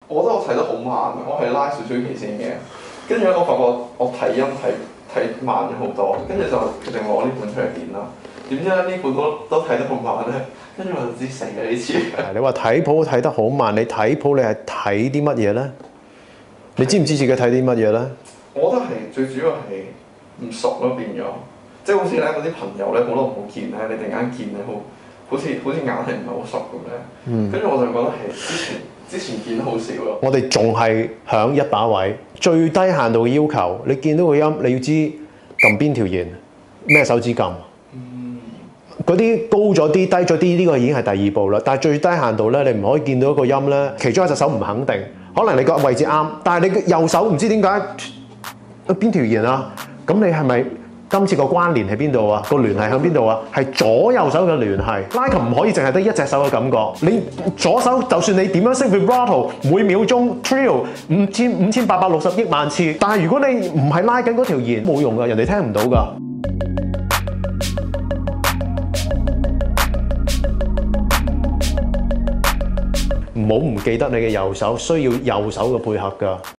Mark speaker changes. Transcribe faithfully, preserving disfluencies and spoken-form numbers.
Speaker 1: 我覺得我睇得好慢，我係拉少少期先嘅。跟住我發覺我睇音睇睇慢咗好多，跟住就決定攞呢本出嚟練啦。點知咧呢本都都睇得咁慢咧，跟住我就知死啦呢次。
Speaker 2: 你話睇譜睇得好慢，你睇譜你係睇啲乜嘢咧？你知唔知自己睇啲乜嘢咧？
Speaker 1: 我覺得係最主要係唔熟咯，變咗，即係好似咧嗰啲朋友咧好耐冇見咧，你突然間見咧好好似好似硬係唔係好熟咁咧。嗯。跟住我就覺得係之前之前見好少咯。我哋
Speaker 2: 仲係響一把位，最低限度嘅要求，你見到個音，你要知撳邊條弦，咩手指撳。嗰啲高咗啲、低咗啲，呢個已經係第二步啦。但係最低限度咧，你唔可以見到一個音咧，其中一隻手唔肯定，可能你個位置啱，但係你嘅右手唔知點解邊條弦啊？咁你係咪今次個關聯喺邊度啊？個聯繫喺邊度啊？係左右手嘅聯繫。拉琴唔可以淨係得一隻手嘅感覺。你左手就算你點樣識 vibrato， 每秒鐘 trill 五千五千八百六十億萬次，但係如果你唔係拉緊嗰條弦，冇用㗎，人哋聽唔到㗎。唔好唔記得你嘅右手需要右手嘅配合㗎。